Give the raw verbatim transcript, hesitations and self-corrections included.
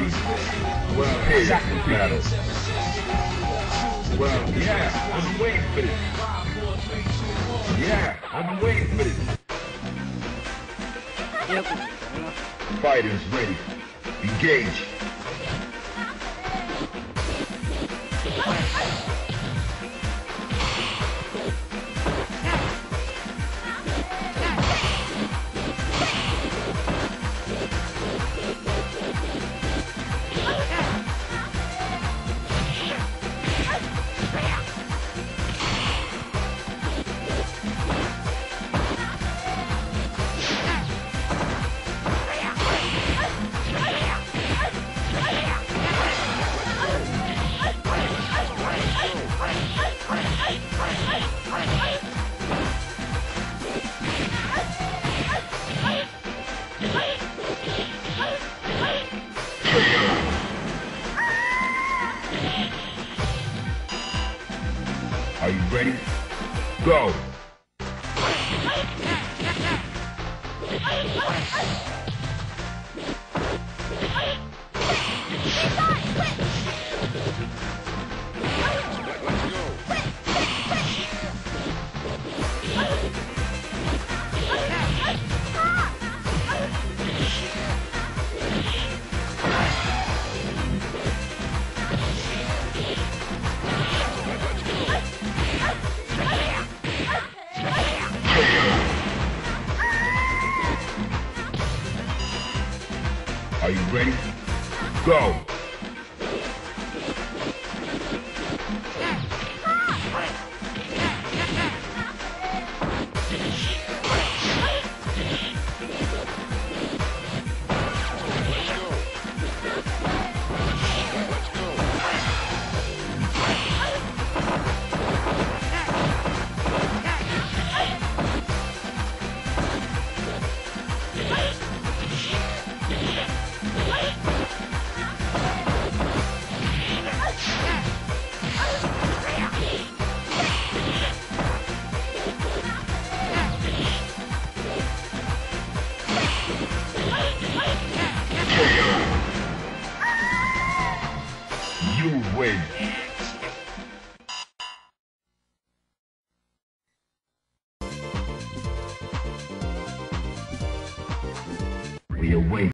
Well, exactly, battle. Well, yeah, I've been waiting for this. Yeah, I've been waiting for this. Yep. Fighters ready. Engage. Are you ready? Go! Are you ready? Go! You win.